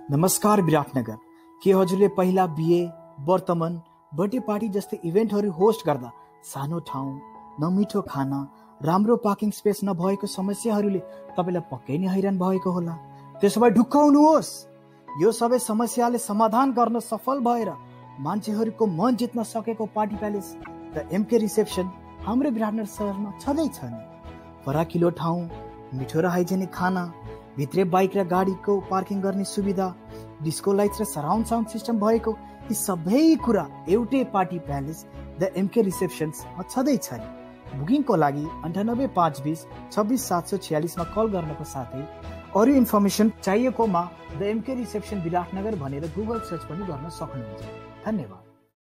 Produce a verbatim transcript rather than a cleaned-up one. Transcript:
नमस्कार विराटनगर। के हजुरले पहिला बिहे, वर्तमान, बर्थडे पार्टी जस्तै इभेन्टहरू होस्ट गर्दा सानो ठाउँ, नमिठो खाना, राम्रो पार्किङ स्पेस नभएको समस्याहरूले तपाईलाई पक्कै नै हैरान भएको होला। त्यसो भए ढुक्क हुनुहोस्, यो सबै समस्याले समाधान गर्न सफल भएर मान्छेहरूको मन जित्न सकेको party palace the MK reception हाम्रो विराटनगर शहरमा छँदैछ नि। फराकिलो ठाउँ, मिठो र हाइजेनिक खाना, भित्रै बाइक र गाडीको पार्किङ गर्ने सुविधा, डिस्को लाइट्स र सराउन्ड साउन्ड सिस्टम भएको यी सबै कुरा एउटै पार्टी प्यालेस द एमके रिसेप्सनमा छँदैछ नि। बुकिङको लागि अन्ठानब्बे पाँच बिस छब्बिस सात सौ छ्यालिसमा कल गर्नको साथै अरू इन्फर्मेसन चाहिएकोमा द एमके रिसेप्सन विराटनगर भनेर गुगल सर्च पनि गर्न सक्नुहुन्छ। धन्यवाद।